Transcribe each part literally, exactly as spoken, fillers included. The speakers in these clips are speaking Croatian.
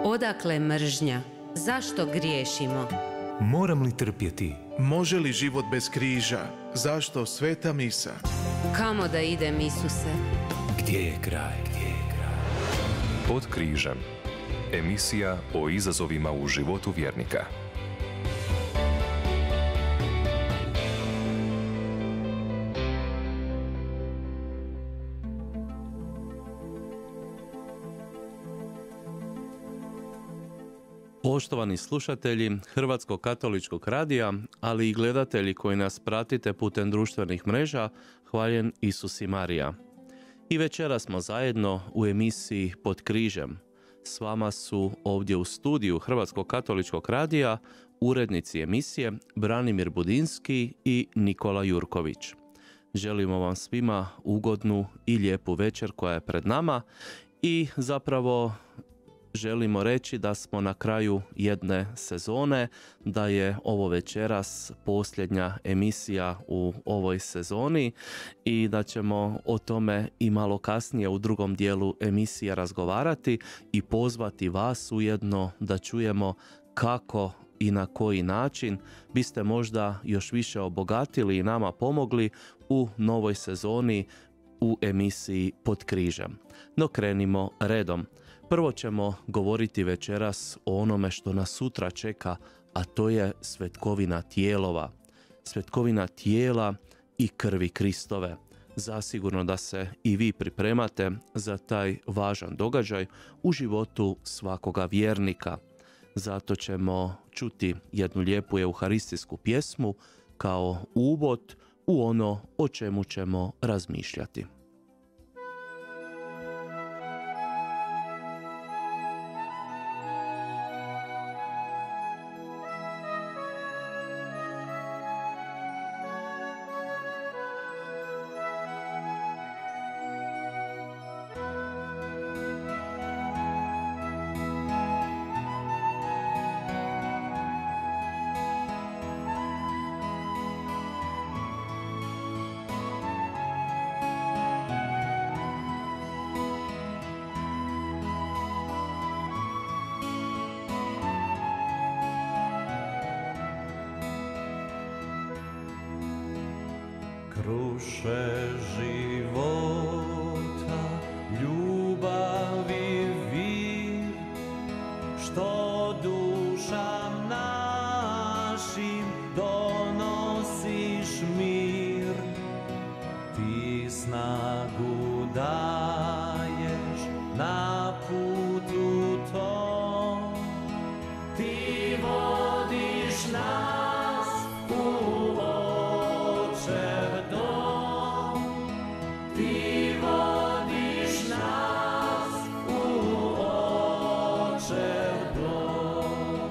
Odakle mržnja? Zašto griješimo? Moram li trpjeti? Može li život bez križa? Zašto sveta misa? Kamo da idem, Isuse? Gdje je kraj? Gdje je kraj? Pod križem. Emisija o izazovima u životu vjernika. Poštovani slušatelji Hrvatskog katoličkog radija, ali i gledatelji koji nas pratite putem društvenih mreža, hvaljen Isus i Marija. I večera smo zajedno u emisiji Pod križem. S vama su ovdje u studiju Hrvatskog katoličkog radija urednici emisije Branimir Budinski i Nikola Jurković. Želimo vam svima ugodnu i lijepu večer koja je pred nama i zapravo želimo reći da smo na kraju jedne sezone, da je ovo večeras posljednja emisija u ovoj sezoni i da ćemo o tome i malo kasnije u drugom dijelu emisije razgovarati i pozvati vas ujedno da čujemo kako i na koji način biste možda još više obogatili i nama pomogli u novoj sezoni u emisiji Pod križem. No krenimo redom. Prvo ćemo govoriti večeras o onome što nas sutra čeka, a to je svetkovina tijelova. Svetkovina tijela i krvi Kristove. Zasigurno da se i vi pripremate za taj važan događaj u životu svakoga vjernika. Zato ćemo čuti jednu lijepu euharistijsku pjesmu kao uvod u ono o čemu ćemo razmišljati. Kruše života, ljubavi vir, što dušam našim donosiš mir. Ti snagu daješ na putu tom, ti vodiš nas u očev dom, ti vodiš nas u očev dom.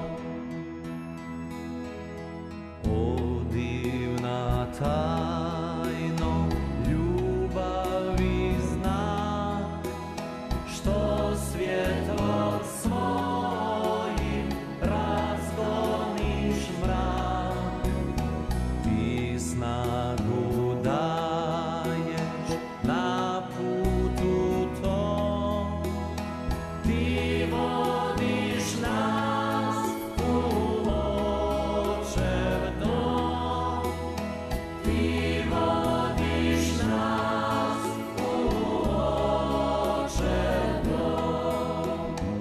O divna tajno ljubavi znak, što svjetlo svojim razgoniš mrak. Ti snagu daješ na putu tom, ti vodiš nas u očev dom, ti vodiš nas u očev dom.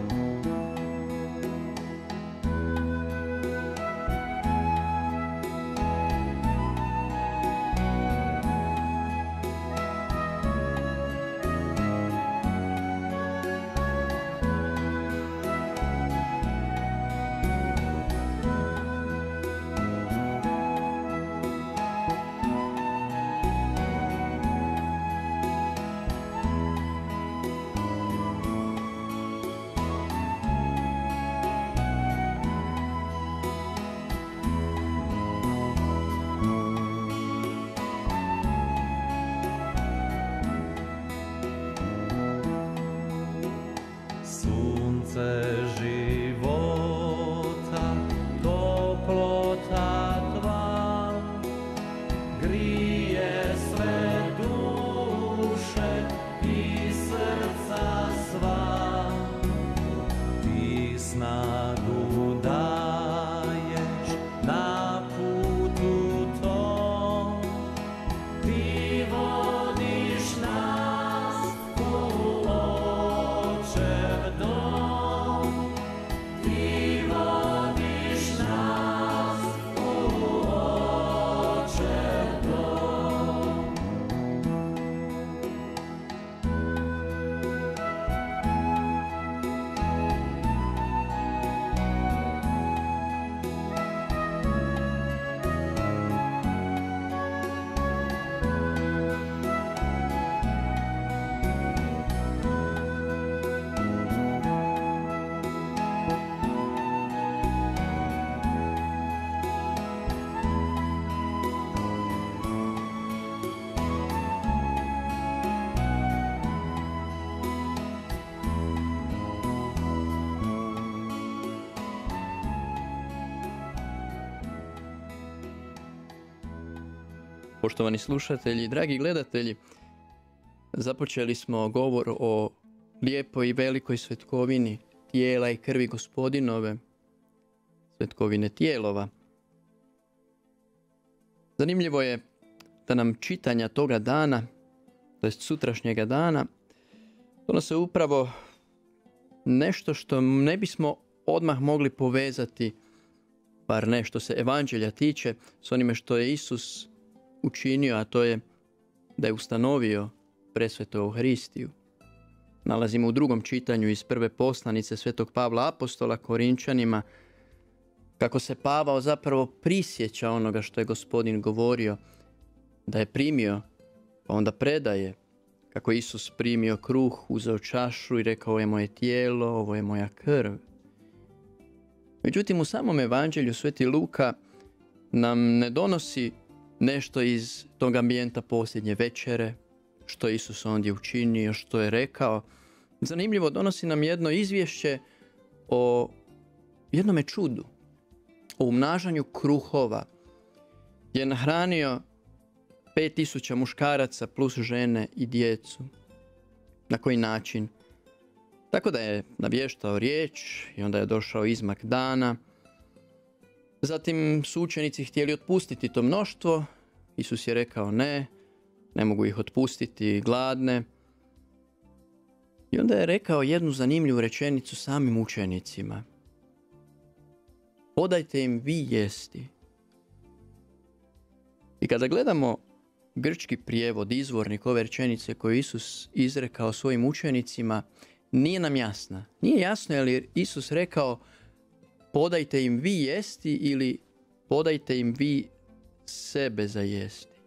Sunce života, toplota tva, grije sve duše i srca sva. Ti Poštovani slušatelji, dragi gledatelji, započeli smo govor o lijepoj i velikoj svetkovini tijela i krvi Gospodinove, svetkovine tijelova. Zanimljivo je da nam čitanja toga dana, to jest sutrašnjega dana, donose upravo nešto što ne bismo odmah mogli povezati, bar ne što se evanđelja tiče, s onime što je Isus učinio, a to je da je ustanovio presvetu Euharistiju. Nalazimo u drugom čitanju iz prve poslanice svetog Pavla apostola Korinčanima kako se Pavao zapravo prisjeća onoga što je Gospodin govorio, da je primio, pa onda predaje, kako je Isus primio kruh, uzeo čašu i rekao ovo je moje tijelo, ovo je moja krv. Međutim, u samom evanđelju sveti Luka nam ne donosi nešto iz tog ambijenta posljednje večere, što je Isus ondje učinio, što je rekao. Zanimljivo, donosi nam jedno izvješće o jednome čudu, o umnažanju kruhova, gdje je nahranio pet tisuća muškaraca plus žene i djecu. Na koji način? Tako da je navještao riječ i onda je došao izmak dana. Zatim su učenici htjeli otpustiti to mnoštvo. Isus je rekao ne, ne mogu ih otpustiti gladne. I onda je rekao jednu zanimljivu rečenicu samim učenicima. Podajte im vi jesti. I kada gledamo grčki prijevod, izvornik ove rečenice koju Isus izrekao svojim učenicima, nije nam jasna. Nije jasno je li Isus rekao podajte im vi jesti ili podajte im vi sebe za jesti.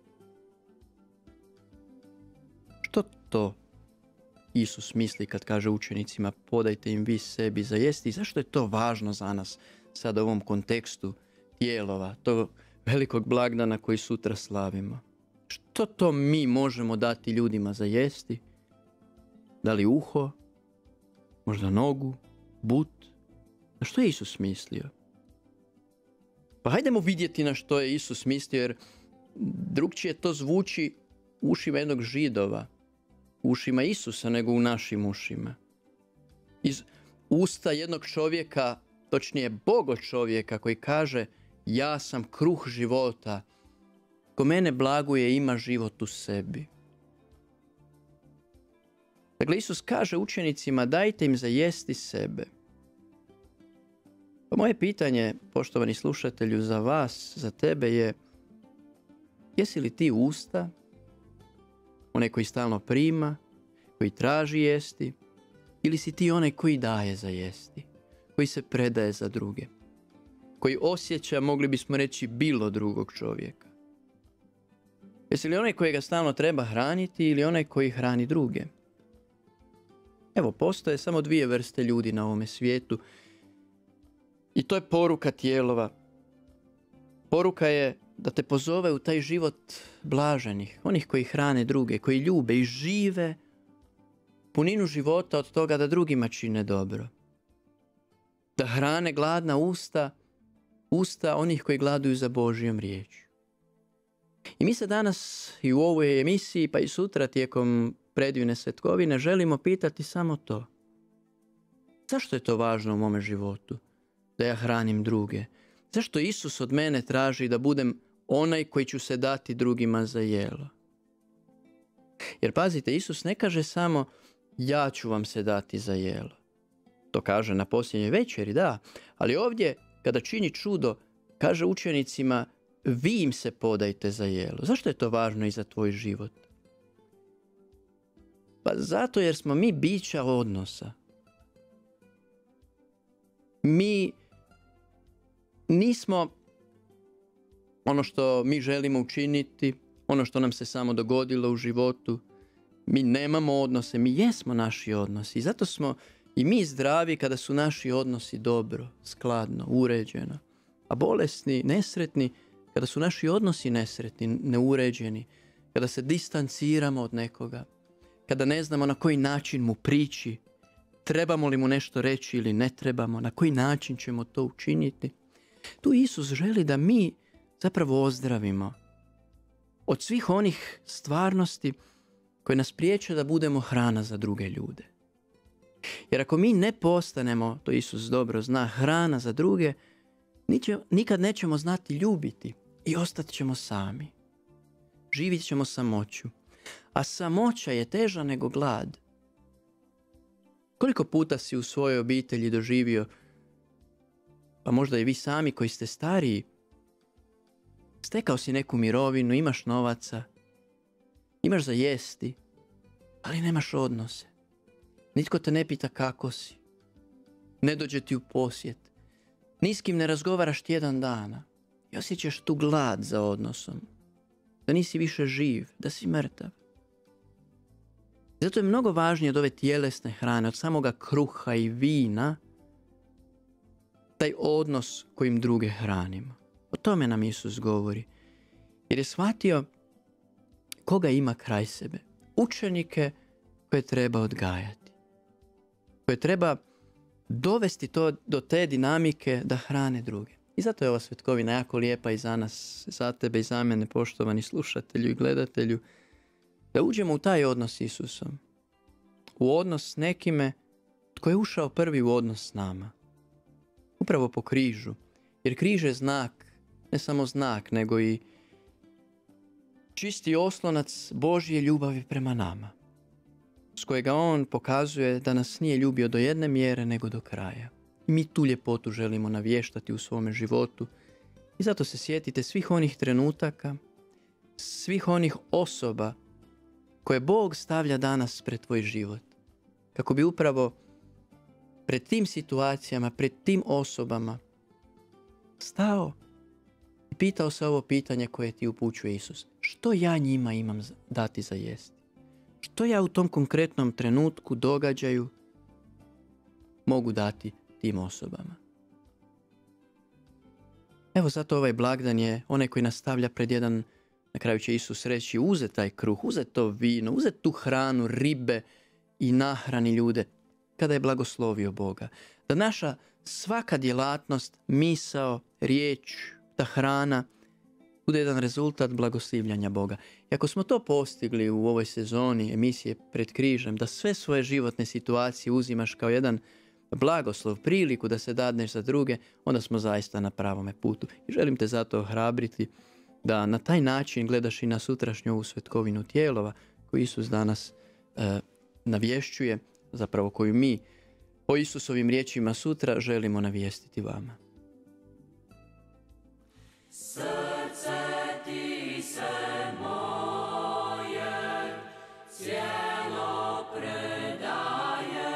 Što to Isus misli kad kaže učenicima podajte im vi sebi za jesti i zašto je to važno za nas sad u ovom kontekstu tijelova, tog velikog blagdana koji sutra slavimo? Što to mi možemo dati ljudima za jesti? Da li uho? Možda nogu? But? Na što je Isus mislio? Pa hajdemo vidjeti na što je Isus mislio, jer drugčije to zvuči u ušima jednog Židova, u ušima Isusa nego u našim ušima. Iz usta jednog čovjeka, točnije Bogo čovjeka koji kaže ja sam kruh života, ko mene blaguje ima život u sebi. Dakle, Isus kaže učenicima dajte im za jesti sebe. Pa moje pitanje, poštovani slušatelju, za vas, za tebe je jesi li ti usta, onaj koji stalno prima, koji traži jesti, ili si ti onaj koji daje za jesti, koji se predaje za druge, koji osjeća, mogli bismo reći, bilo drugog čovjeka? Jesi li onaj kojega stalno treba hraniti ili onaj koji hrani druge? Evo, postoje samo dvije vrste ljudi na ovome svijetu i to je poruka tijelova. Poruka je da te pozove u taj život blaženih, onih koji hrane druge, koji ljube i žive puninu života od toga da drugima čine dobro. Da hrane gladna usta, usta onih koji gladuju za Božjom riječju. I mi se danas i u ovoj emisiji, pa i sutra tijekom predivne svetkovine, želimo pitati samo to. Zašto je to važno u mome životu? Da ja hranim druge. Zašto Isus od mene traži da budem onaj koji ću se dati drugima za jelo? Jer pazite, Isus ne kaže samo ja ću vam se dati za jelo. To kaže na posljednjoj večeri, da. Ali ovdje, kada čini čudo, kaže učenicima vi im se podajte za jelo. Zašto je to važno i za tvoj život? Pa zato jer smo mi bića odnosa. Mi nismo ono što mi želimo učiniti, ono što nam se samo dogodilo u životu. Mi nemamo odnose, mi jesmo naši odnosi. I zato smo i mi zdravi kada su naši odnosi dobro, skladno, uređeno. A bolesni, nesretni, kada su naši odnosi nesretni, neuređeni, kada se distanciramo od nekoga, kada ne znamo na koji način mu prići, trebamo li mu nešto reći ili ne trebamo, na koji način ćemo to učiniti. Tu Isus želi da mi zapravo ozdravimo. od svih onih stvarnosti koje nas priječe da budemo hrana za druge ljude. Jer ako mi ne postanemo, to Isus dobro zna, hrana za druge, niće, nikad nećemo znati ljubiti i ostat ćemo sami. Živit ćemo samoću. A samoća je teža nego glad. Koliko puta si u svojoj obitelji doživio, pa možda i vi sami koji ste stariji, stekao si neku mirovinu, imaš novaca, imaš za jesti, ali nemaš odnose. Nitko te ne pita kako si. Ne dođe ti u posjet. Ni s kim ne razgovaraš tjedan dana. I osjećaš tu glad za odnosom. Da nisi više živ, da si mrtav. Zato je mnogo važnije od ove tjelesne hrane, od samoga kruha i vina, taj odnos kojim druge hranimo. O tome nam Isus govori. Jer je shvatio koga ima kraj sebe. Učenike koje treba odgajati. Koje treba dovesti to do te dinamike da hrane druge. I zato je ova svetkovina jako lijepa i za nas, za tebe i za mene, poštovani slušatelju i gledatelju, da uđemo u taj odnos s Isusom. U odnos s nekime tko je ušao prvi u odnos s nama. Upravo po križu. Jer križ je znak, ne samo znak, nego i čisti oslonac Božje ljubavi prema nama. S kojega on pokazuje da nas nije ljubio do jedne mjere nego do kraja. I mi tu ljepotu želimo navještati u svome životu. I zato se sjetite svih onih trenutaka, svih onih osoba koje Bog stavlja danas pred tvoj život. Kako bi upravo pred tim situacijama, pred tim osobama stao i pitao se ovo pitanje koje ti upućuje Isus. Što ja njima imam dati za jesti? Što ja u tom konkretnom trenutku, događaju mogu dati tim osobama? Evo zato ovaj blagdan je onaj koji nas stavlja pred jedan, na kraju će Isus reći, uzet taj kruh, uzet to vino, uzet tu hranu, ribe i nahrani ljude kada je blagoslovio Boga. Da naša svaka djelatnost, misao, riječ, ta hrana bude jedan rezultat blagoslivljanja Boga. I ako smo to postigli u ovoj sezoni emisije Pred križem, da sve svoje životne situacije uzimaš kao jedan blagoslov, priliku da se dadneš za druge, onda smo zaista na pravome putu. I želim te zato ohrabriti da na taj način gledaš i na sutrašnju ovu svetkovinu tijelova koju Isus danas e, navješćuje, zapravo koju mi po Isusovim riječima sutra želimo navijestiti vama. Srce ti se moje cijelo predaje.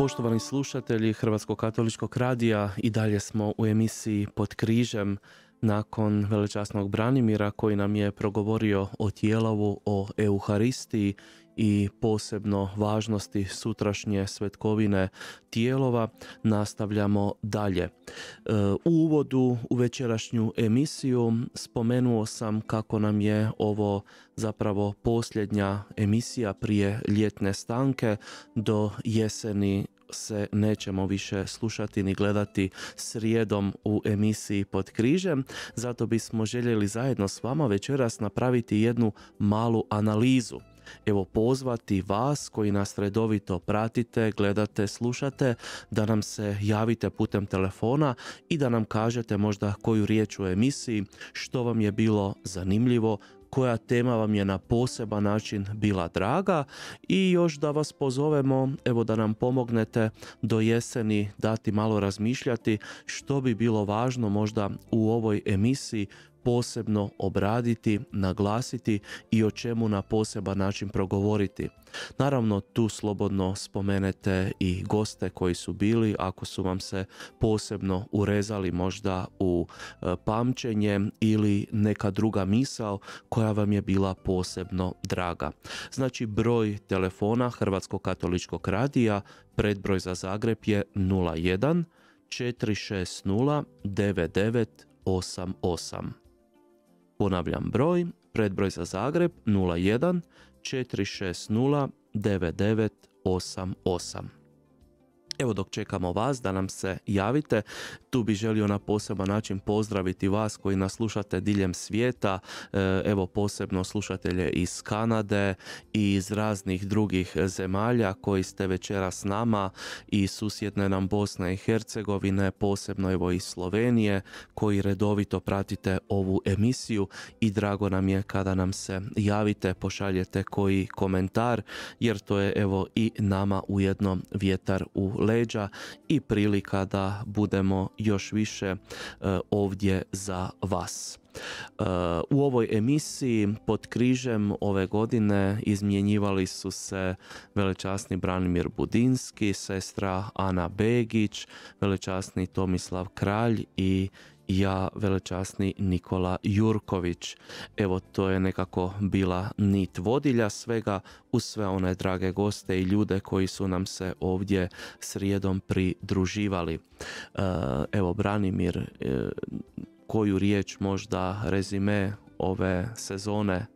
Poštovani slušatelji Hrvatskog katoličkog radija, i dalje smo u emisiji Pod križem nakon velečasnog Branimira koji nam je progovorio o tijelavu, o Euharistiji i posebno važnosti sutrašnje svetkovine tijelova. Nastavljamo dalje. U uvodu u večerašnju emisiju spomenuo sam kako nam je ovo zapravo posljednja emisija prije ljetne stanke. Do jeseni se nećemo više slušati ni gledati srijedom u emisiji Pod križem, zato bismo željeli zajedno s vama večeras napraviti jednu malu analizu. Evo, pozvati vas koji nas redovito pratite, gledate, slušate, da nam se javite putem telefona i da nam kažete možda koju riječ u emisiji, što vam je bilo zanimljivo, koja tema vam je na poseban način bila draga, i još da vas pozovemo, evo, da nam pomognete do jeseni dati malo razmišljati što bi bilo važno možda u ovoj emisiji posebno obraditi, naglasiti i o čemu na poseban način progovoriti. Naravno, tu slobodno spomenete i goste koji su bili, ako su vam se posebno urezali možda u pamćenje ili neka druga misao koja vam je bila posebno draga. Znači, broj telefona Hrvatskog katoličkog radija, predbroj za Zagreb je nula jedan četiri šest nula devet devet osam osam. Ponavljam broj, predbroj za Zagreb nula jedan četiri šest nula devet devet osam osam. Evo, dok čekamo vas da nam se javite, tu bi želio na poseban način pozdraviti vas koji nas slušate diljem svijeta, evo posebno slušatelje iz Kanade i iz raznih drugih zemalja koji ste večeras s nama, i susjedne nam Bosne i Hercegovine, posebno evo iz Slovenije, koji redovito pratite ovu emisiju, i drago nam je kada nam se javite, pošaljete koji komentar, jer to je evo i nama ujedno vjetar u leđa i prilika da budemo još više uh, ovdje za vas. Uh, u ovoj emisiji Pod križem ove godine izmjenjivali su se velečasni Branimir Budinski, sestra Ana Begić, velečasni Tomislav Kralj i ja, velečasni Nikola Jurković. Evo, to je nekako bila nit vodilja svega, uz sve one drage goste i ljude koji su nam se ovdje srijedom pridruživali. Evo, Branimir, koju riječ, možda rezime ove sezone?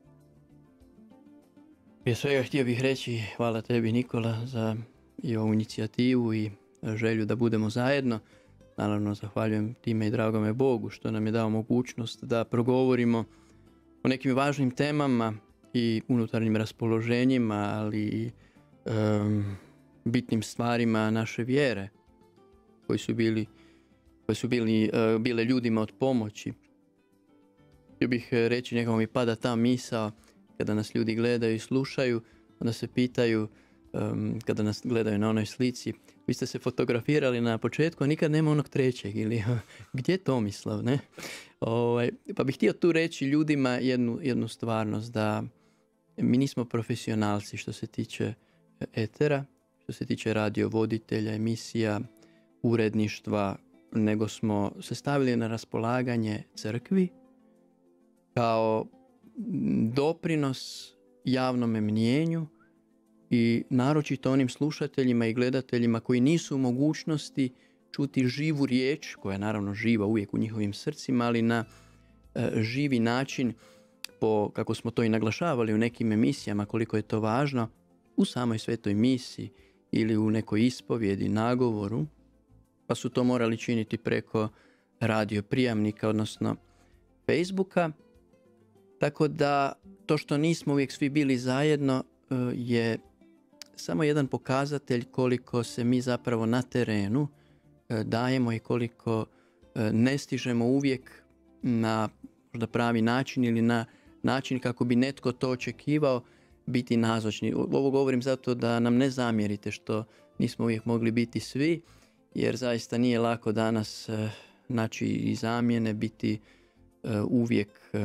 Prije svega htio bih reći hvala tebi, Nikola, za i ovu inicijativu i želju da budemo zajedno. Naravno, zahvaljujem time i dragome Bogu što nam je dao mogućnost da progovorimo o nekim važnim temama i unutarnjim raspoloženjima, ali i um, bitnim stvarima naše vjere koji su bili, koji su bili, uh, bile ljudima od pomoći. Htio bih reći, nekako mi pada ta misao kada nas ljudi gledaju i slušaju, onda se pitaju, um, kada nas gledaju na onoj slici, vi ste se fotografirali na početku, a nikad nema onog trećeg, ili gdje je Tomislav, ne? Ovaj, pa bih htio tu reći ljudima jednu, jednu stvarnost, da mi nismo profesionalci što se tiče etera, što se tiče radiovoditelja, emisija, uredništva, nego smo se stavili na raspolaganje crkvi kao doprinos javnome mnijenju i naročito onim slušateljima i gledateljima koji nisu u mogućnosti čuti živu riječ, koja je naravno živa uvijek u njihovim srcima, ali na e, živi način, po, kako smo to i naglašavali u nekim emisijama, koliko je to važno, u samoj svetoj misi ili u nekoj ispovjedi, nagovoru, pa su to morali činiti preko radio prijamnika, odnosno Facebooka. Tako da to što nismo uvijek svi bili zajedno e, je samo jedan pokazatelj koliko se mi zapravo na terenu e, dajemo i koliko e, ne stižemo uvijek na možda pravi način ili na način kako bi netko to očekivao biti nazočni. Ovo govorim zato da nam ne zamjerite što nismo uvijek mogli biti svi, jer zaista nije lako danas e, naći i zamjene, biti e, uvijek e,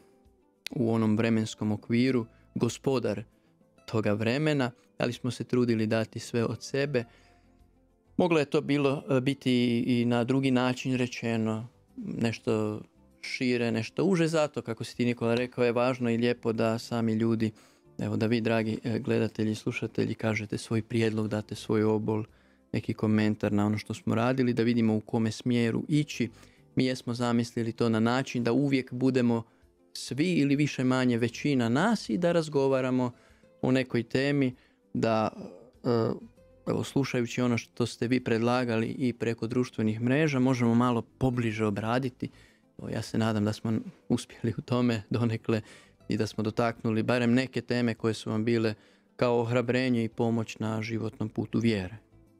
u onom vremenskom okviru gospodar toga vremena, ali smo se trudili dati sve od sebe Moglo je to bilo e, biti i na drugi način rečeno, nešto šire, nešto uže, zato kako si ti Nikola rekao je važno i lijepo da sami ljudi, evo da vi dragi e, gledatelji i slušatelji kažete svoj prijedlog, date svoj obol, neki komentar na ono što smo radili, da vidimo u kome smjeru ići. Mi jesmo zamislili to na način da uvijek budemo svi ili više manje većina nas i da razgovaramo o nekoj temi, da e, evo, slušajući ono što ste vi predlagali i preko društvenih mreža možemo malo pobliže obraditi. Evo, ja se nadam da smo uspjeli u tome donekle i da smo dotaknuli barem neke teme koje su vam bile kao ohrabrenje i pomoć na životnom putu vjere.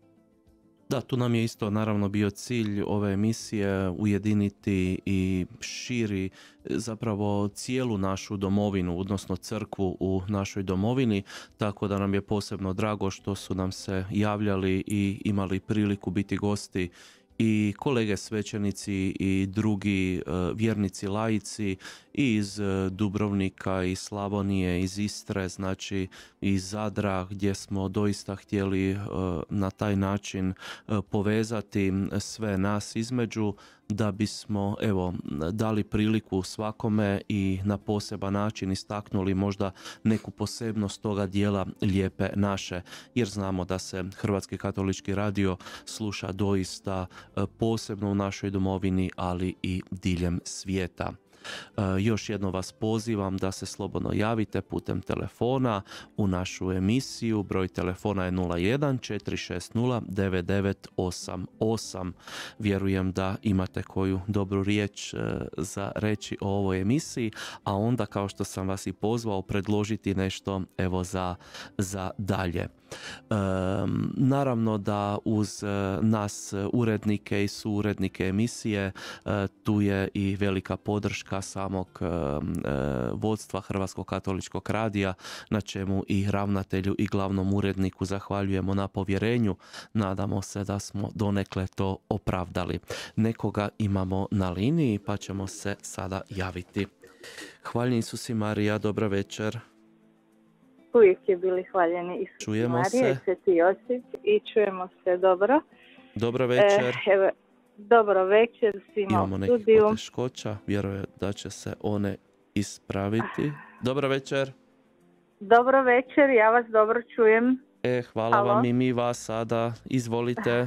Da, tu nam je isto naravno bio cilj ove emisije ujediniti i širi zapravo cijelu našu domovinu, odnosno crkvu u našoj domovini, tako da nam je posebno drago što su nam se javljali i imali priliku biti gosti i kolege svećenici i drugi uh, vjernici laici i iz uh, Dubrovnika, iz Slavonije, iz Istre, znači iz Zadra, gdje smo doista htjeli uh, na taj način uh, povezati sve nas između, da bismo evo dali priliku svakome i na poseban način istaknuli možda neku posebnost toga dijela Lijepe naše, jer znamo da se Hrvatski katolički radio sluša doista posebno u našoj domovini, ali i diljem svijeta. Uh, još jedno vas pozivam da se slobodno javite putem telefona u našu emisiju. Broj telefona je nula jedan četiri šest nula devet devet osam osam. Vjerujem da imate koju dobru riječ uh, za reći o ovoj emisiji, a onda, kao što sam vas i pozvao, predložiti nešto evo za, za dalje. Um, naravno da uz uh, nas urednike i suurednike emisije uh, tu je i velika podrška samog uh, uh, vodstva Hrvatskog katoličkog radija, na čemu i ravnatelju i glavnom uredniku zahvaljujemo na povjerenju. Nadamo se da smo donekle to opravdali. Nekoga imamo na liniji pa ćemo se sada javiti. Hvaljen Isus i Marija, dobra večer. Uvijek je bili hvaljeni Isus i Čujemo Marija se. i Sveti Josip i čujemo se dobro. Dobro večer. E, evo, dobro večer svima Imamo u nekih studiju. poteškoća, vjerujem da će se one ispraviti. Dobro večer. Dobro večer, ja vas dobro čujem. E, hvala Alo. vam i mi vas sada. Izvolite.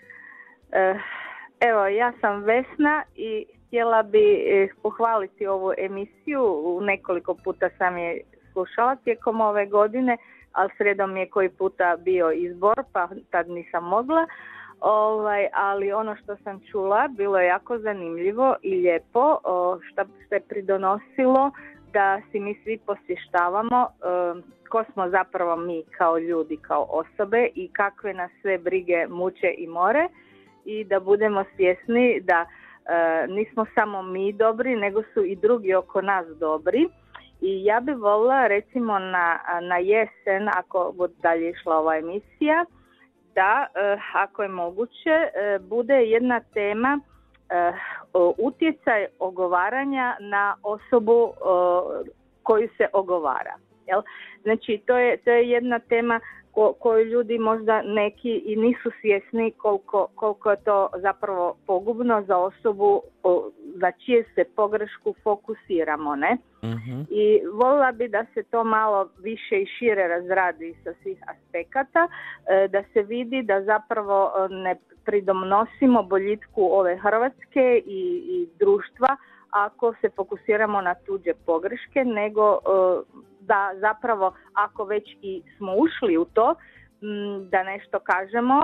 E, evo, ja sam Vesna i htjela bi eh, pohvaliti ovu emisiju. U nekoliko puta sam je slušala tijekom ove godine, ali sredom je koji puta bio izbor, pa tad nisam mogla. Ovaj, ali ono što sam čula bilo je jako zanimljivo i lijepo, o, što, što je pridonosilo da si mi svi posvještavamo e, ko smo zapravo mi kao ljudi, kao osobe i kakve nas sve brige muče i more, i da budemo svjesni da e, nismo samo mi dobri, nego su i drugi oko nas dobri. I ja bih volila recimo na, na jesen, ako bude dalje išla ova emisija, da eh, ako je moguće eh, bude jedna tema eh, utjecaj ogovaranja na osobu eh, koju se ogovara. Jel? Znači to je, to je jedna tema ko, koju ljudi možda neki i nisu svjesni koliko, koliko je to zapravo pogubno za osobu o, za čije se pogrešku fokusiramo, ne? Uh-huh. I voljela bi da se to malo više i šire razradi sa svih aspekata, da se vidi da zapravo ne pridonosimo boljitku ove Hrvatske i, i društva ako se fokusiramo na tuđe pogreške, nego da zapravo ako već i smo ušli u to, da nešto kažemo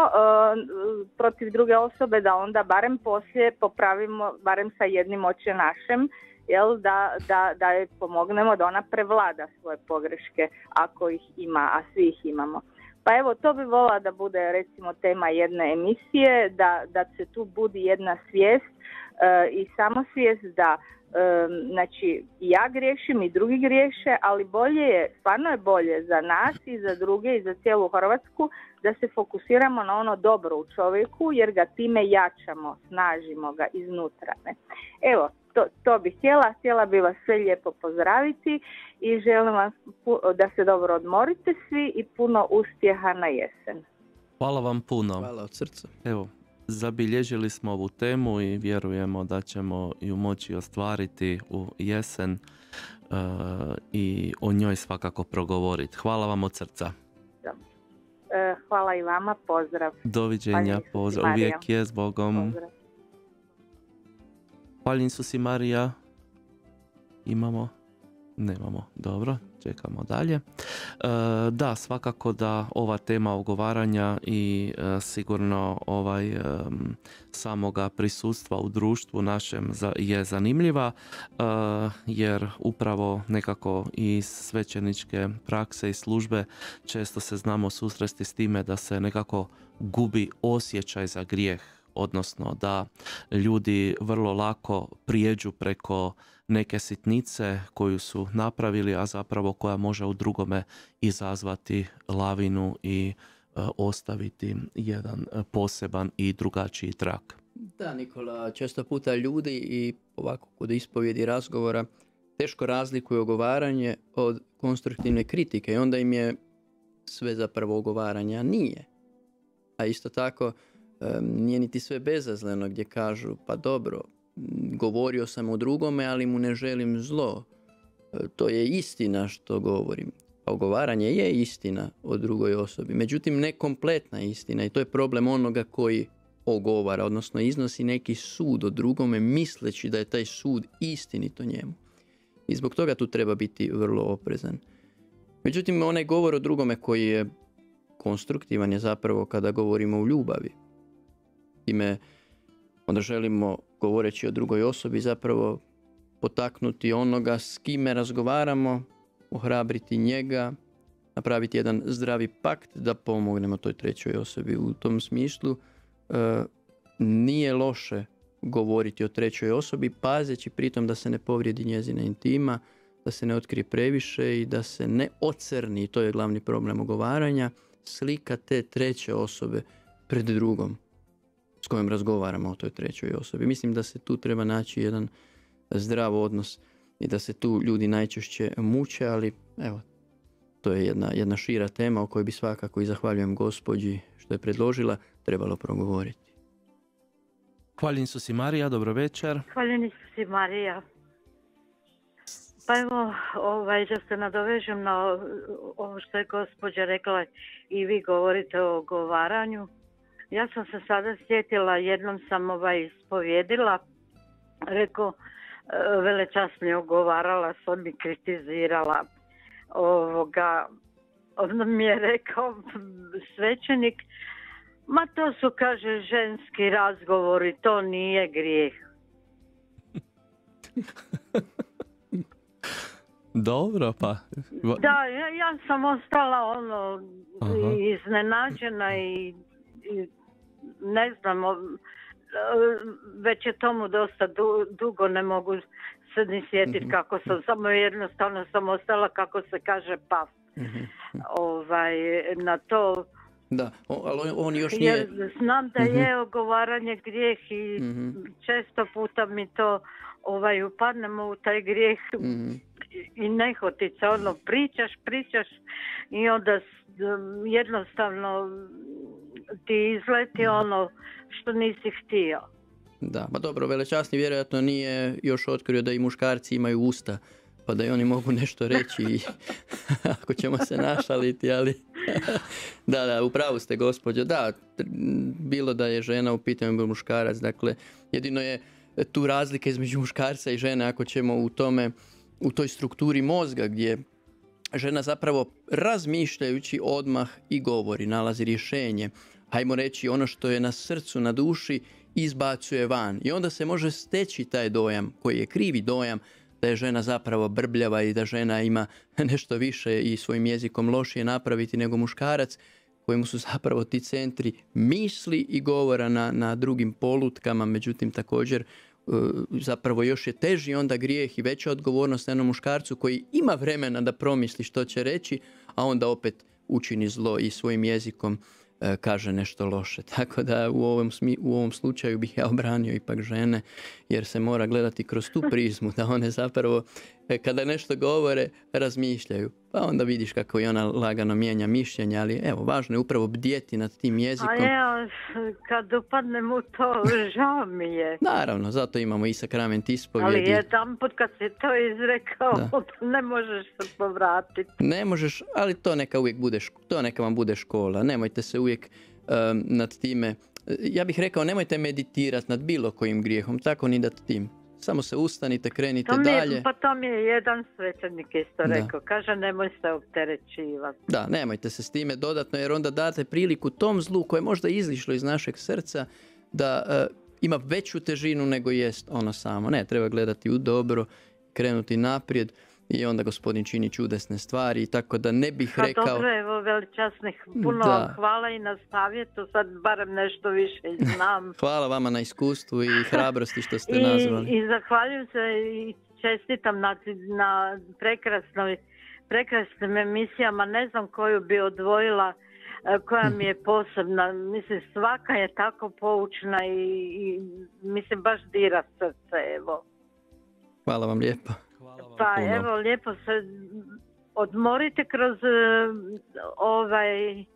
protiv druge osobe, da onda barem poslije popravimo, barem sa jednim oče našem, jel, da, da, da je pomognemo da ona prevlada svoje pogreške ako ih ima, a svi ih imamo. Pa evo, to bi volila da bude recimo tema jedne emisije, da, da se tu budi jedna svijest e, i samosvijest da e, znači ja griješim i drugi griješe, ali bolje je, stvarno je bolje za nas i za druge i za cijelu Hrvatsku da se fokusiramo na ono dobro u čovjeku, jer ga time jačamo, snažimo ga iznutra. Ne? Evo, to, to bih htjela, htjela bih vas sve lijepo pozdraviti i želim vam da se dobro odmorite svi i puno uspjeha na jesen. Hvala vam puno. Hvala od srca. Evo, zabilježili smo ovu temu i vjerujemo da ćemo ju moći ostvariti u jesen uh, i o njoj svakako progovoriti. Hvala vam od srca. E, hvala i vama, pozdrav. Doviđenja, pozdrav. Uvijek je s Bogom. Pozdrav. Hvaljen Isus i Marija. Imamo? Nemamo. Dobro, čekamo dalje. E, da, svakako da ova tema ogovaranja i e, sigurno ovaj e, samoga prisustva u društvu našem za, je zanimljiva, e, jer upravo nekako iz svećeničke prakse i službe često se znamo susresti s time da se nekako gubi osjećaj za grijeh, odnosno da ljudi vrlo lako prijeđu preko neke sitnice koju su napravili, a zapravo koja može u drugome izazvati lavinu i e, ostaviti jedan poseban i drugačiji trak. Da, Nikola, često puta ljudi i ovako kod ispovjedi razgovora teško razlikuju ogovaranje od konstruktivne kritike i onda im je sve zapravo ogovaranje, a nije. A isto tako nije niti sve bezazleno gdje kažu pa dobro, govorio sam o drugome, ali mu ne želim zlo. To je istina što govorim. Ogovaranje je istina o drugoj osobi, međutim ne kompletna istina i to je problem onoga koji ogovara, odnosno iznosi neki sud o drugome misleći da je taj sud istinito njemu. I zbog toga tu treba biti vrlo oprezan. Međutim, onaj govor o drugome koji je konstruktivan je zapravo kada govorimo o ljubavi. Time onda želimo, govoreći o drugoj osobi, zapravo potaknuti onoga s kime razgovaramo, ohrabriti njega, napraviti jedan zdravi pakt da pomognemo toj trećoj osobi. U tom smislu e, nije loše govoriti o trećoj osobi, pazeći pritom da se ne povrijedi njezina intima, da se ne otkrije previše i da se ne ocrni, to je glavni problem ogovaranja, slika te treće osobe pred drugom s kojom razgovaramo o toj trećoj osobi. Mislim da se tu treba naći jedan zdrav odnos i da se tu ljudi najčešće muče, ali evo, to je jedna, jedna šira tema o kojoj bi svakako, i zahvaljujem gospođi što je predložila, trebalo progovoriti. Hvaljen Isus i Marija, dobro večer. Hvaljen Isus i Marija. Pa evo, ovaj, da se nadovežem na ovo što je gospođa rekla i vi govorite o ogovaranju. Ja sam se sada sjetila, jednom sam ovaj ispovjedila, rekao, velečast mi ogovarala, sam mi kritizirala. Ovoga, onda mi je rekao svećenik, ma to su, kaže, ženski razgovori, to nije grijeh. Dobro, pa... Da, ja, ja sam ostala ono, Aha. iznenađena i, i ne znam, već je tomu dosta du, dugo, ne mogu se ni sjetiti mm-hmm. kako sam, samo jednostavno sam ostala, kako se kaže, paf. Mm-hmm. Ovaj, na to... Da, ali on još nije... Jer znam da mm-hmm. je ogovaranje grijeh i mm-hmm. često puta mi to ovaj, upadnemo u taj grijeh mm-hmm. i nehotica, ono, pričaš, pričaš i onda jednostavno ti izleti ono što nisi htio. Da, pa dobro, velečasni vjerojatno nije još otkrio da i muškarci imaju usta, pa da i oni mogu nešto reći ako ćemo se našaliti, ali da, da, upravo ste gospođo, da, bilo da je žena u pitanju, bio muškarac, dakle, jedino je tu razlika između muškarca i žene ako ćemo u tome, u toj strukturi mozga gdje žena zapravo razmišljajući odmah i govori, nalazi rješenje, hajmo reći ono što je na srcu, na duši, izbacuje van i onda se može steći taj dojam koji je krivi dojam da je žena zapravo brbljava i da žena ima nešto više i svojim jezikom lošije napraviti nego muškarac kojemu su zapravo ti centri misli i govora na, na drugim polutkama, međutim također zapravo još je teži onda grijeh i veća odgovornost na jednom muškarcu koji ima vremena da promisli što će reći, a onda opet učini zlo i svojim jezikom kaže nešto loše. Tako da u ovom, smi, u ovom slučaju bih ja obranio ipak žene, jer se mora gledati kroz tu prizmu, da one zapravo e, kada nešto govore, razmišljaju. Pa onda vidiš kako i ona lagano mijenja mišljenja, ali evo, važno je upravo bdjeti nad tim jezikom. A evo, kad upadnem u to, žao mi je. Naravno, zato imamo i sakrament ispovjedi. Ali jedan put kad si to izrekao, da. Ne možeš se povratiti. Ne možeš, ali to neka uvijek bude, to neka vam bude škola. Nemojte se uvijek um, nad time, ja bih rekao, nemojte meditirati nad bilo kojim grijehom, tako ni nad tim. Samo se ustanite, krenite to mi je, dalje. Pa to mi je jedan svećenik isto da. rekao. Kaže, nemoj se opterećivati. Da, nemojte se s time dodatno, jer onda date priliku tom zlu koje je možda izišlo iz našeg srca da uh, ima veću težinu nego jest ono samo. Ne, treba gledati u dobro, krenuti naprijed i onda Gospodin čini čudesne stvari, tako da ne bih pa rekao... Dobro, evo, veličasnih, puno da. vam hvala i na savjetu, sad barem nešto više znam. Hvala vama na iskustvu i hrabrosti što ste I, nazvali. I zahvaljujem se i čestitam na, na prekrasnoj, prekrasnim emisijama, ne znam koju bi odvojila, koja mi je posebna. Mislim, svaka je tako poučna i, i mislim, baš dira srce, evo. Hvala vam lijepo. Pa puno. Evo, lijepo se odmorite kroz uh, ovaj uh,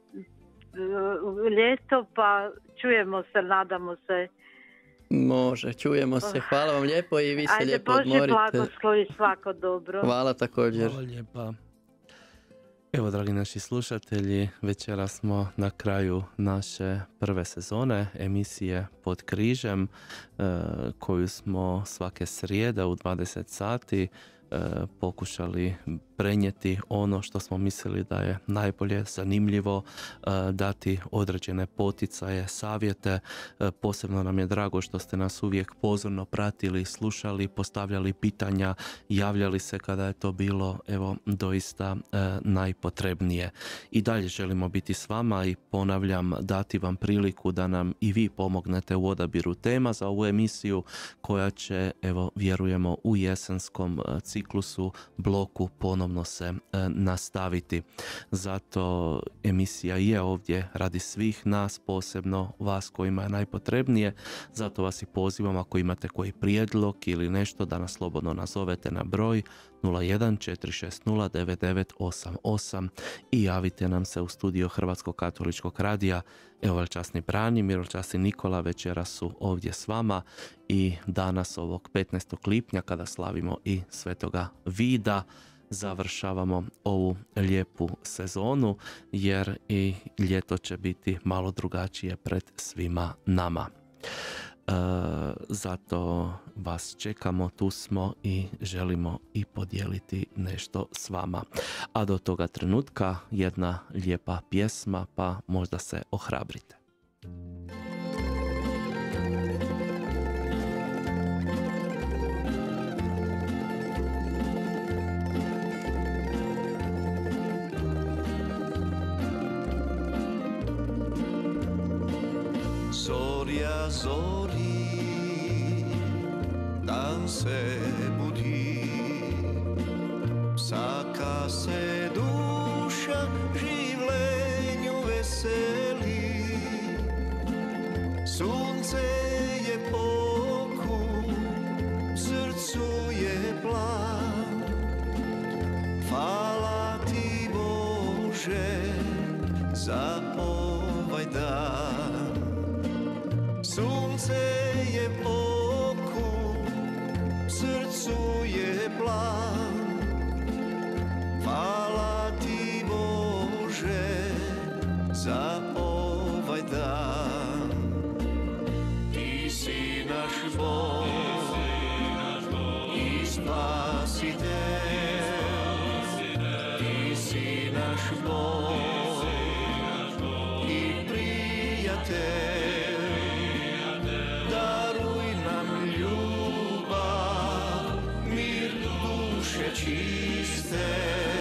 ljeto, pa čujemo se, nadamo se. Može, čujemo se. Hvala vam lijepo i vi se Ajde, lijepo Bože, odmorite. blagoslovi, svako dobro. Hvala također. Hvala lijepa. Evo, dragi naši slušatelji, večera smo na kraju naše prve sezone emisije Pod križem, koju smo svake srijede u dvadeset sati pokušali prenijeti ono što smo mislili da je najbolje, zanimljivo, dati određene poticaje, savjete. Posebno nam je drago što ste nas uvijek pozorno pratili, slušali, postavljali pitanja, javljali se kada je to bilo, evo, doista najpotrebnije. I dalje želimo biti s vama i ponavljam, dati vam priliku da nam i vi pomognete u odabiru tema za ovu emisiju koja će, evo, vjerujemo, u jesenskom ciklusu, bloku ponovno se e, nastaviti. Zato emisija je ovdje radi svih nas, posebno vas kojima je najpotrebnije. Zato vas i pozivam, ako imate koji prijedlog ili nešto, da nas slobodno nazovete na broj nula jedan četiri šest nula devet devet osam osam i javite nam se u studio Hrvatskog katoličkog radija. Evo, veličasni Branimir, veličasni Nikola večera su ovdje s vama i danas ovog petnaestog lipnja, kada slavimo i Svetoga Vida, završavamo ovu lijepu sezonu, jer i ljeto će biti malo drugačije pred svima nama. E, zato vas čekamo, tu smo i želimo i podijeliti nešto s vama. A do toga trenutka jedna lijepa pjesma, pa možda se ohrabrite. Zorja zori, dan se budi, vsaka se duša življenju veseli. Sunce je pokup, srcu je plan. Hvala ti, Bože, za ovaj dan. Sunce je pokup, srcu je plan. Hvala ti, Bože, za ovaj dan. Ti si naš Bog i spasitelj. Ti si naš Bog i prijatelj. Čiste,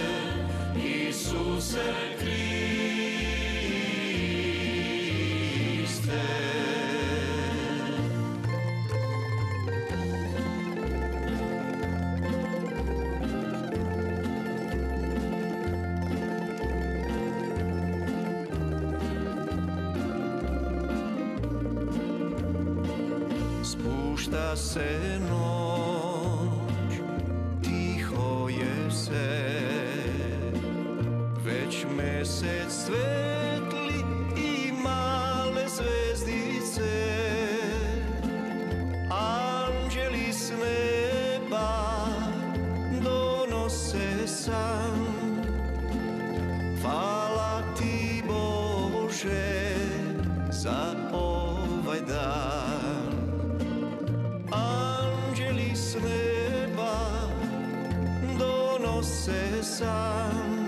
Isuse Kriste. Spušta se noć, tiho Bože, za ovaj dan. Anđeli s neba donose sam.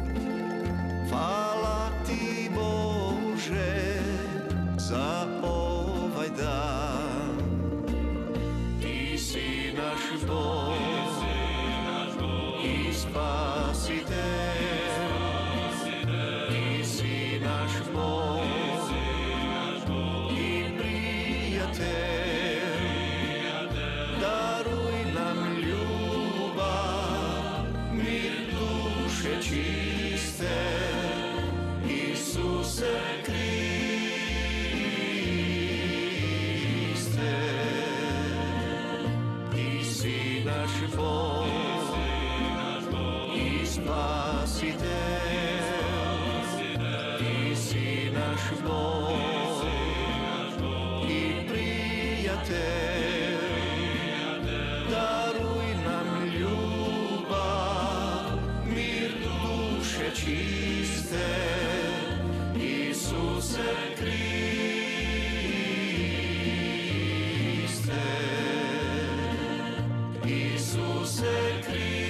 Hvala ti Bože za ovaj dan. Ti si naš Bog i Spasitelj. Ti si naš Bog i prijatelj. Daruj nam ljubav, mir duše čiste, Isuse Kriste. Ti si naš Bog i Spasitelj. Ti si naš Bog i prijatelj. Daruj nam ljubav, mir duše čiste, Isuse Kriste. Isuse Kriste.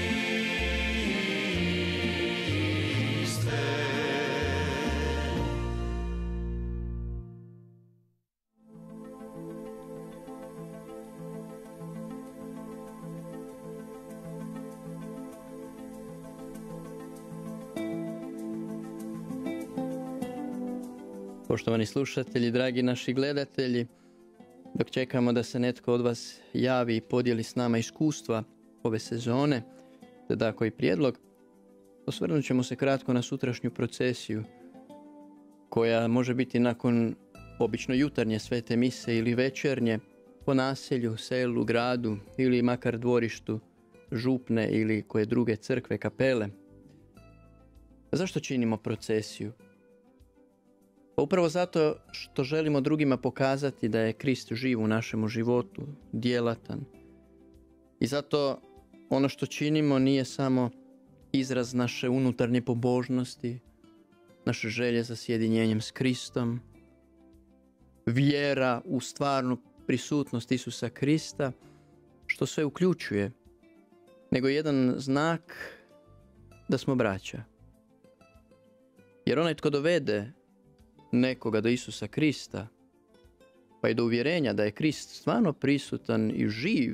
Poštovani slušatelji, dragi naši gledatelji, dok čekamo da se netko od vas javi i podijeli s nama iskustva ove sezone, te da koji prijedlog, osvrnut ćemo se kratko na sutrašnju procesiju, koja može biti nakon obično jutarnje svete mise ili večernje, po naselju, selu, gradu ili makar dvorištu župne ili koje druge crkve, kapele. Zašto činimo procesiju? Pa upravo zato što želimo drugima pokazati da je Krist živ u našemu životu, djelatan. I zato ono što činimo nije samo izraz naše unutarnje pobožnosti, naše želje za sjedinjenjem s Kristom, vjera u stvarnu prisutnost Isusa Krista, što sve uključuje, nego jedan znak da smo braća. Jer onaj tko dovede nekoga do Isusa Krista, pa i do uvjerenja da je Krist stvarno prisutan i živ,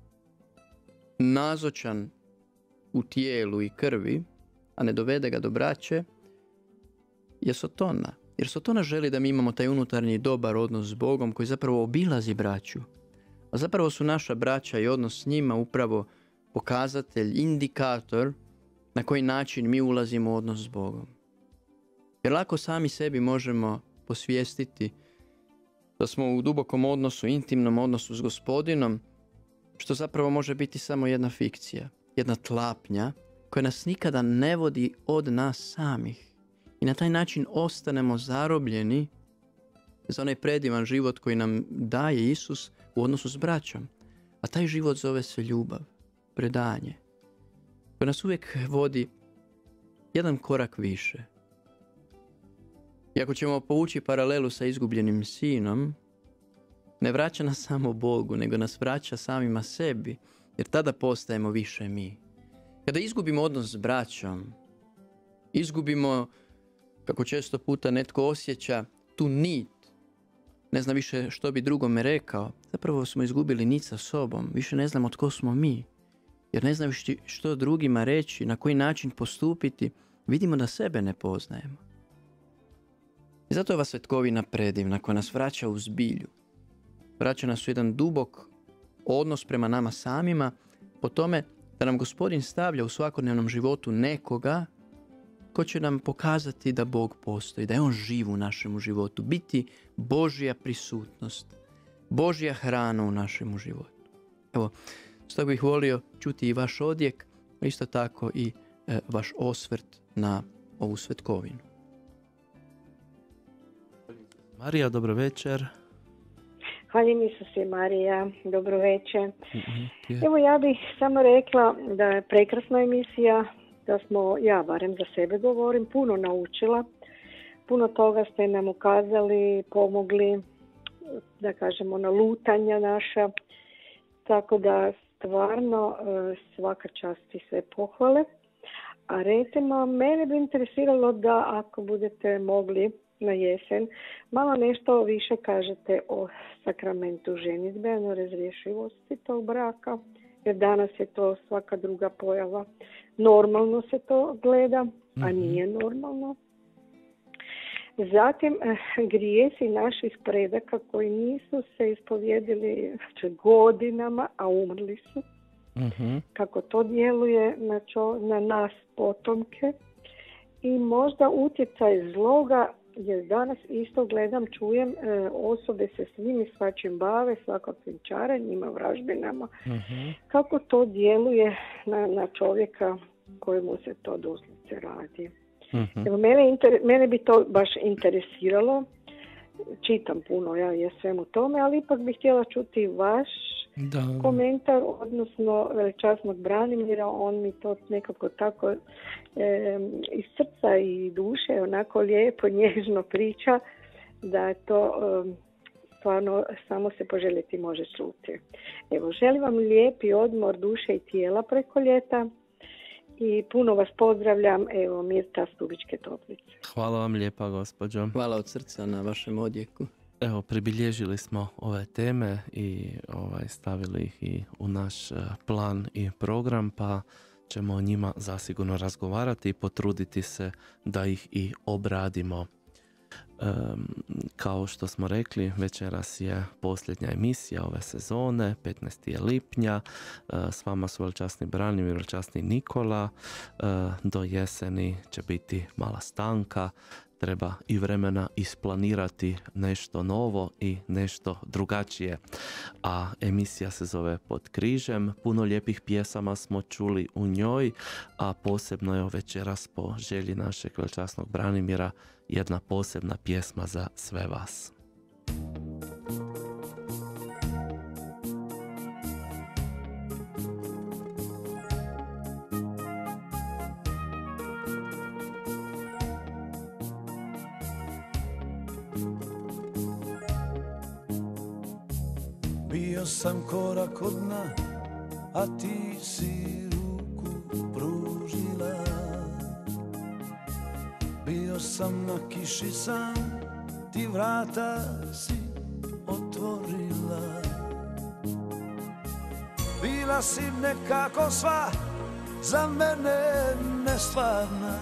nazočan u tijelu i krvi, a ne dovede ga do braće, je Sotona. Jer Sotona želi da mi imamo taj unutarnji dobar odnos s Bogom koji zapravo obilazi braću. A zapravo su naša braća i odnos s njima upravo pokazatelj, indikator na koji način mi ulazimo u odnos s Bogom. Jer lako sami sebi možemo posvijestiti da smo u dubokom odnosu, intimnom odnosu s Gospodinom, što zapravo može biti samo jedna fikcija, jedna tlapnja koja nas nikada ne vodi od nas samih. I na taj način ostanemo zarobljeni za onaj predivan život koji nam daje Isus u odnosu s braćom. A taj život zove se ljubav, predanje, koje nas uvijek vodi jedan korak više. I ako ćemo povući paralelu sa izgubljenim sinom, ne vraća nas samo Bogu, nego nas vraća samima sebi, jer tada postajemo više mi. Kada izgubimo odnos s braćom, izgubimo, kako često puta netko osjeća, tu nit, ne zna više što bi drugome rekao, zapravo smo izgubili nit sa sobom, više ne znamo tko smo mi, jer ne znamo što drugima reći, na koji način postupiti, vidimo da sebe ne poznajemo. I zato je ova svetkovina predivna koja nas vraća u zbilju. Vraća nas u jedan dubok odnos prema nama samima, po tome da nam Gospodin stavlja u svakodnevnom životu nekoga ko će nam pokazati da Bog postoji, da je On živ u našemu životu, biti Božja prisutnost, Božja hrana u našemu životu. Evo, stoga bih volio čuti i vaš odjek, a isto tako i e, vaš osvrt na ovu svetkovinu. Marija, dobro večer. Hvaljen Isuse Marija, dobro večer. Mm-hmm. Evo ja bih samo rekla da je prekrasna emisija, da smo, ja barem za sebe govorim, puno naučila. puno toga ste nam ukazali, pomogli, da kažemo, na lutanja naša. Tako da stvarno svaka čast i sve pohvale. A recimo, mene bi interesiralo da ako budete mogli na jesen, malo nešto više kažete o sakramentu ženidbe, o razrješivosti tog braka, jer danas je to svaka druga pojava. Normalno se to gleda, a nije normalno. Zatim, grijesi naših predaka koji nisu se ispovjedili godinama, a umrli su. Uh-huh. Kako to djeluje na, čo, na nas potomke i možda utjecaj zloga, jer danas isto gledam, čujem, e, osobe se svim i svačim bave, svakakvim čaranjima, vražbinama, uh-huh. kako to djeluje na, na čovjeka kojemu se to doslovce radi. Uh-huh. Evo, mene, inter, mene bi to baš interesiralo, čitam puno ja je svemu tome, ali ipak bih htjela čuti vaš Da. komentar, odnosno veličasnog Branimira. On mi to nekako tako e, iz srca i duše onako lijepo, nježno priča da je to e, stvarno samo se poželjeti može čuti. Evo, želim vam lijepi odmor duše i tijela preko ljeta i puno vas pozdravljam. Evo, Mirta, Stubičke Toplice. Hvala vam lijepa, gospođo. Hvala od srca na vašem odjeku. Evo, pribilježili smo ove teme i ovaj, stavili ih i u naš plan i program, pa ćemo o njima zasigurno razgovarati i potruditi se da ih i obradimo. Um, kao što smo rekli, večeras je posljednja emisija ove sezone, petnaestog lipnja. Uh, s vama su veličasni Branimir, veličasni Nikola. Uh, do jeseni će biti mala stanka. Treba i vremena isplanirati nešto novo i nešto drugačije. A emisija se zove Pod križem. Puno lijepih pjesama smo čuli u njoj, a posebno je večeras po želji našeg veličasnog Branimira jedna posebna pjesma za sve vas. Bio sam korak od dna, a ti si ruku pružila. Bio sam na kiši sam, ti vrata si otvorila. Bila si nekako sva, za mene nestvarna.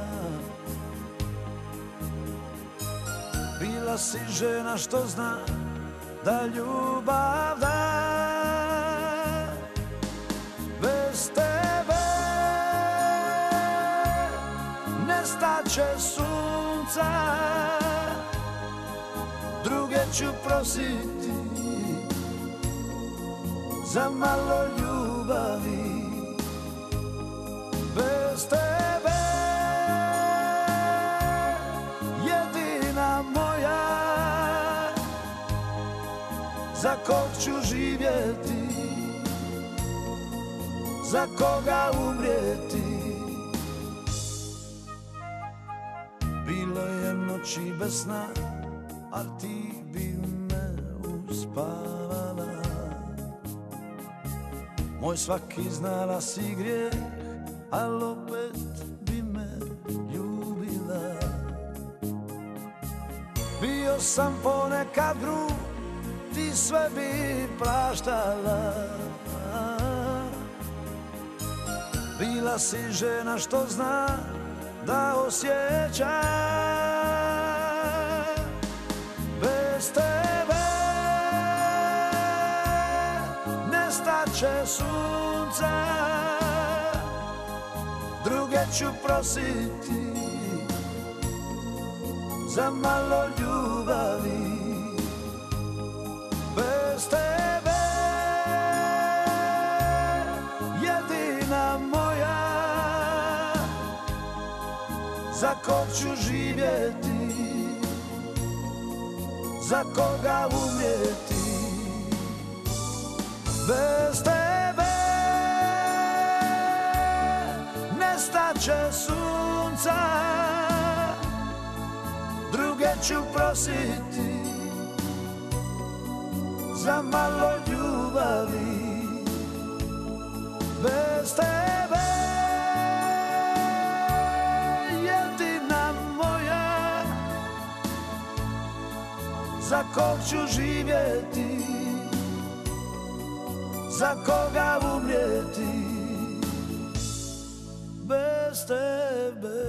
Bila si žena što zna da ljubav da. Bez tebe nestaće sunca, druge ću prositi za malo ljubavi. Bez tebe jedina moja, za kog ću živjeti, za koga umrijeti. Bilo je noći bez sna, a ti bi me uspavala. Moj svaki znala si grijeh, al opet bi me ljubila. Bio sam ponekad grub, ti sve bi praštala. Bila si žena što zna da osjeća. Bez tebe nestaće sunca, druge ću prositi za malo ljubavi. Bez tebe jedina moja, za kog ću živjeti, za koga umrijeti. Bez tebe nestaće sunca, druge neću prositi za malo ljubavi bez tebe. Jedina moja, za kog ću živjeti, za koga umrijeti bez tebe.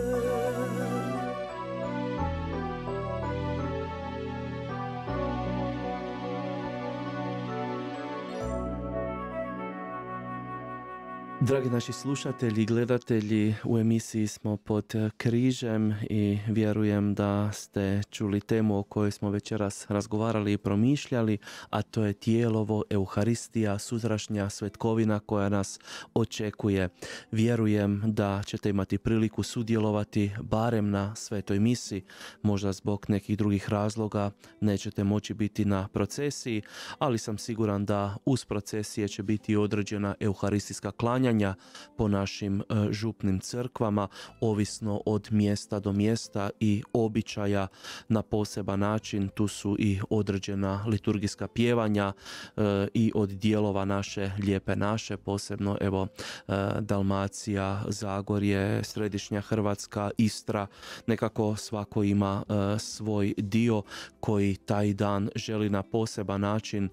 Dragi naši slušatelji i gledatelji, u emisiji smo pod križem i vjerujem da ste čuli temu o kojoj smo večeras razgovarali i promišljali, a to je tijelovo, Euharistija, sutrašnja svetkovina koja nas očekuje. Vjerujem da ćete imati priliku sudjelovati barem na svetoj misi, možda zbog nekih drugih razloga nećete moći biti na procesiji, ali sam siguran da uz procesije će biti određena euharistijska klanja po našim župnim crkvama, ovisno od mjesta do mjesta i običaja na poseban način. Tu su i određena liturgijska pjevanja i od dijelova naše lijepe naše, posebno evo Dalmacija, Zagorje, središnja Hrvatska, Istra, nekako svako ima svoj dio koji taj dan želi na poseban način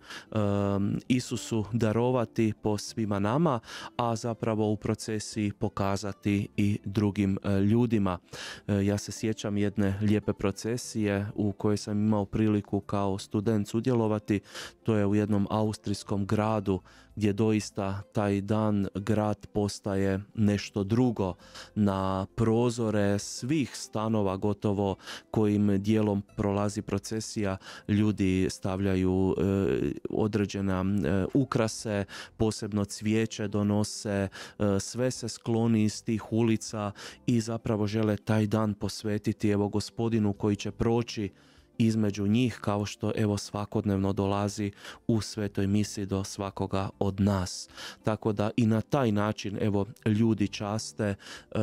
Isusu darovati po svima nama, a zapravo u procesiji pokazati i drugim ljudima. Ja se sjećam jedne lijepe procesije u kojoj sam imao priliku kao student sudjelovati. To je u jednom austrijskom gradu gdje doista taj dan grad postaje nešto drugo. Na prozore svih stanova gotovo kojim dijelom prolazi procesija ljudi stavljaju e, određena e, ukrase, posebno cvijeće donose, e, sve se skloni iz tih ulica i zapravo žele taj dan posvetiti evo Gospodinu koji će proći između njih, kao što evo svakodnevno dolazi u svetoj misi do svakoga od nas. Tako da i na taj način evo ljudi časte e, e,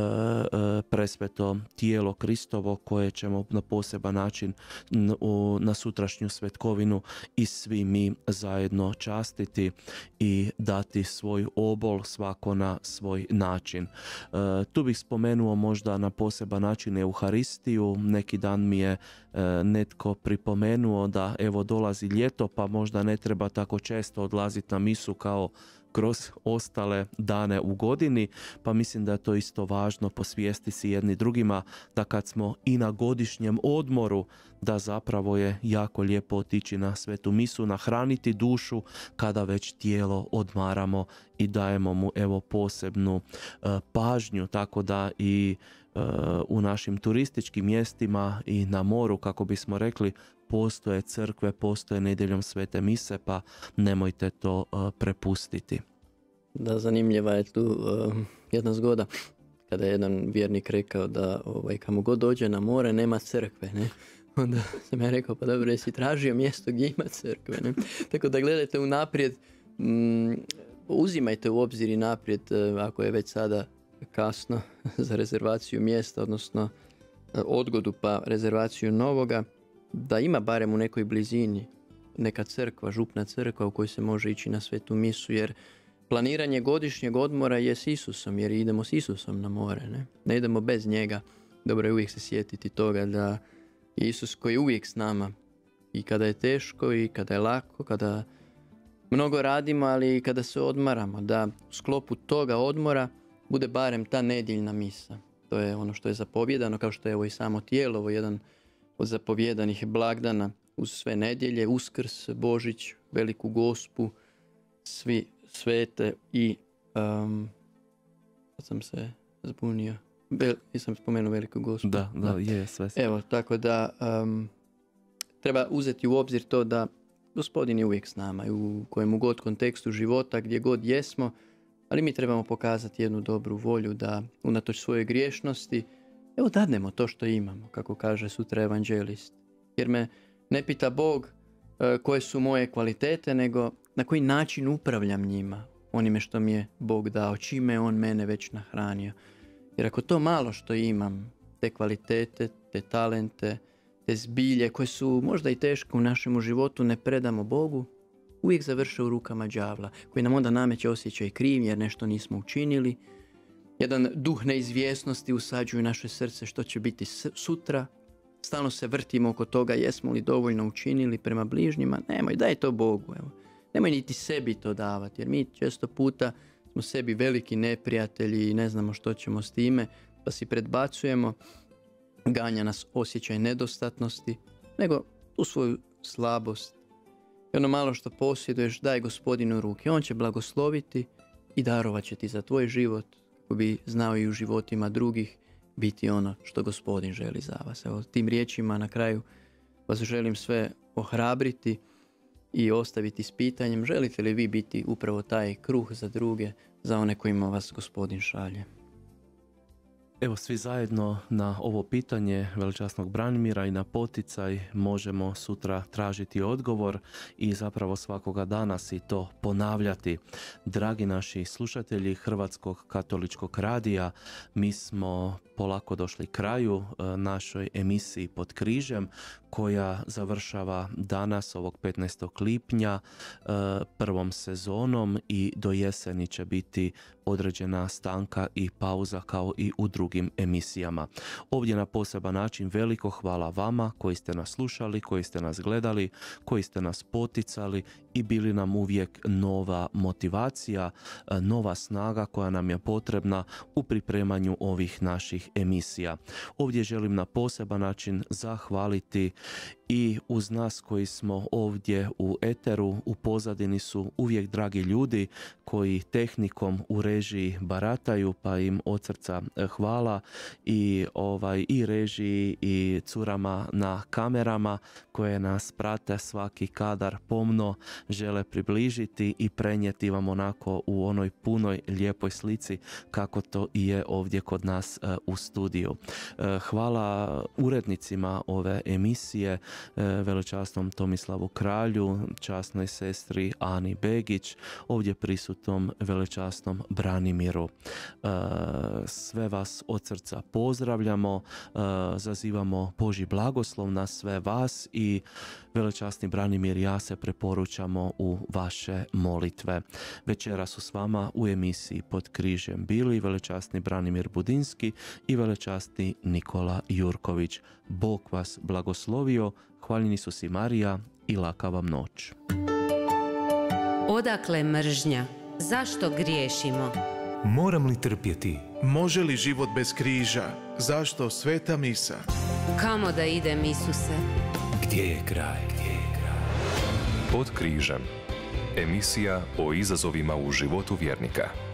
presveto tijelo Kristovo koje ćemo na poseban način n, u, na sutrašnju svetkovinu i svi mi zajedno častiti i dati svoj obol svako na svoj način. E, tu bih spomenuo možda na poseban način Euharistiju. Neki dan mi je e, netko pripomenuo da evo dolazi ljeto pa možda ne treba tako često odlaziti na misu kao kroz ostale dane u godini, pa mislim da je to isto važno posvijesti si jedni drugima da kad smo i na godišnjem odmoru da zapravo je jako lijepo otići na svetu misu, nahraniti dušu kada već tijelo odmaramo i dajemo mu evo posebnu uh, pažnju, tako da i uh, u našim turističkim mjestima i na moru, kako bismo rekli, postoje crkve, postoje nedjeljom svete mise, pa nemojte to uh, prepustiti. Da, zanimljiva je tu uh, jedna zgoda kada je jedan vjernik rekao da ovaj, kamo god dođe na more nema crkve, ne? Onda sam ja rekao, pa dobro, jesi tražio mjesto gdje ima crkve, ne? Tako da gledajte unaprijed, mm, uzimajte u obzir i naprijed uh, ako je već sada kasno za rezervaciju mjesta, odnosno uh, odgodu pa rezervaciju novoga, da ima barem u nekoj blizini neka crkva, župna crkva u kojoj se može ići na svetu misu, jer planiranje godišnjeg odmora je s Isusom, jer idemo s Isusom na more, ne? Ne idemo bez njega. Dobro je uvijek se sjetiti toga da Isus koji je uvijek s nama i kada je teško i kada je lako, kada mnogo radimo, ali i kada se odmaramo, da u sklopu toga odmora bude barem ta nedjeljna misa. To je ono što je zapovjedano, kao što je evo i samo tijelo, ovo jedan od zapovjedanih blagdana uz sve nedjelje, Uskrs, Božić, Veliku Gospu, svi svete i um, sad sam se zbunio. Vel, nisam spomenuo Veliku Gospu. Da, da, da. je sve. Evo, tako da um, treba uzeti u obzir to da Gospodin je uvijek s nama i u kojemu god kontekstu života, gdje god jesmo, ali mi trebamo pokazati jednu dobru volju da unatoč svojoj griješnosti evo dadnemo to što imamo, kako kaže sutra evanđelist. Jer me ne pita Bog e, koje su moje kvalitete, nego na koji način upravljam njima, onime što mi je Bog dao, čime je On mene već nahranio. Jer ako to malo što imam, te kvalitete, te talente, te zbilje koje su možda i teške u našemu životu ne predamo Bogu, uvijek završe u rukama đavla, koji nam onda nameće osjećaj krivnje jer nešto nismo učinili. Jedan duh neizvjesnosti usađuje u naše srce što će biti sutra. Stalno se vrtimo oko toga jesmo li dovoljno učinili prema bližnjima. Nemoj, daj to Bogu. Evo. Nemoj niti sebi to davati, jer mi često puta smo sebi veliki neprijatelji i ne znamo što ćemo s time, pa si predbacujemo, ganja nas osjećaj nedostatnosti, nego tu svoju slabost. I ono malo što posjeduješ daj Gospodinu u ruke. On će blagosloviti i darovat će ti za tvoj život, kako bi znao i u životima drugih biti ono što Gospodin želi za vas. Evo, tim riječima na kraju vas želim sve ohrabriti i ostaviti s pitanjem, želite li vi biti upravo taj kruh za druge, za one kojima vas Gospodin šalje? Evo, svi zajedno na ovo pitanje veličasnog Branimira i na poticaj možemo sutra tražiti odgovor i zapravo svakoga dana si to ponavljati. Dragi naši slušatelji Hrvatskog katoličkog radija, mi smo polako došli kraju našoj emisiji Pod križem, koja završava danas ovog petnaestog lipnja prvom sezonom i do jeseni će biti određena stanka i pauza kao i u drugim emisijama. Ovdje na poseban način veliko hvala vama koji ste nas slušali, koji ste nas gledali, koji ste nas poticali i bili nam uvijek nova motivacija, nova snaga koja nam je potrebna u pripremanju ovih naših emisija. Ovdje želim na poseban način zahvaliti i uz nas koji smo ovdje u eteru, u pozadini su uvijek dragi ljudi koji tehnikom u režiji barataju, pa im od srca hvala i ovaj i režiji i curama na kamerama koje nas prate svaki kadar pomno, žele približiti i prenijeti vam onako u onoj punoj lijepoj slici kako to i je ovdje kod nas u studiju. Hvala urednicima ove emisije, veličasnom Tomislavu Kralju, časnoj sestri Ani Begić, ovdje prisutnom veličasnom Branimiru. Sve vas od srca pozdravljamo, zazivamo Božji blagoslov na sve vas i veličasni Branimir i ja se preporučamo u vaše molitve. Večera su s vama u emisiji Pod križem bili veličasni Branimir Budinski i veličasni Nikola Jurković. Bog vas blagoslovio, hvaljeni Isus i Marija i laka vam noć. Odakle mržnja? Zašto griješimo? Moram li trpjeti? Može li život bez križa? Zašto sveta misa? Kamo da idem, Isuse? Gdje je kraj? Gdje je kraj? Pod križem. Emisija o izazovima u životu vjernika.